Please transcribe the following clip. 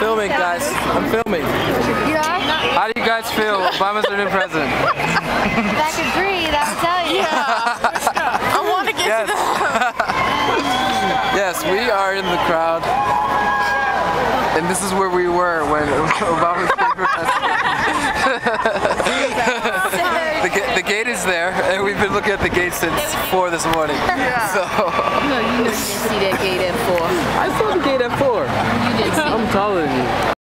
filming, guys. I'm filming. Yeah? How do you guys feel? Obama's our new president. If I could breathe, I would tell you. I want to get to that. Yes, we are in the crowd. And this is where we were when Obama was president. The gate is there, and we've been looking at the gate since 4 this morning. Yeah. So. No, you didn't see that gate at 4. I saw the gate at 4.